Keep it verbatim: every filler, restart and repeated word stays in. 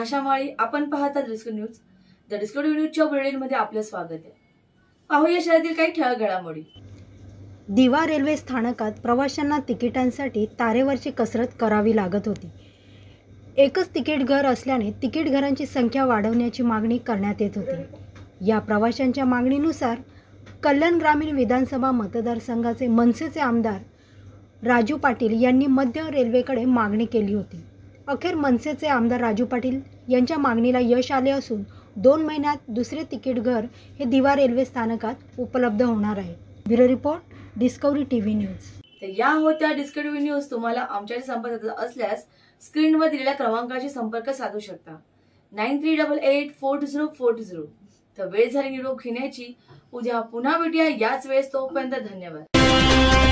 आशा माळी, आपण पाहता discovery news. The discovery न्यूजच्या बुलेटिनमध्ये आपलं स्वागत आहे. पाहूया शहरातील काही ठळक घडामोडी. दिवा रेल्वे स्थानकात प्रवाशांना तिकिटांसाठी तारेवरची कसरत करावी लागत होती. एकच तिकीट घर असल्याने तिकीट घरांची संख्या वाढवण्याची मागणी करण्यात येत होती. या प्रवाशांच्या मागणीनुसार कल्याण ग्रामीण विधानसभा मतदारसंघाचे मनसेचे आमदार राजू पाटील यांनी मध्य रेल्वेकडे मागणी केली होती. अखेर मनसेचे आमदार राजू पाटील यांच्या मागणीला यश आले असून दोन महिन्यात दुसरे तिकीट घर हे दिवा रेल्वे स्थानकात उपलब्ध होणार आहे. Bureau report, discovery TV news. तर या होत्या डिस्कवरी न्यूज. तुम्हाला आमच्याशी संपर्क असल्यास स्क्रीनवर दिलेल्या क्रमांकाशी संपर्क साधू शकता. Nine three double eight four two zero four two zero. तर वेळ झाली निरोप घेण्याची. उद्या पुन्हा भेटूया याच वेळेस. तोपर्यंत धन्यवाद.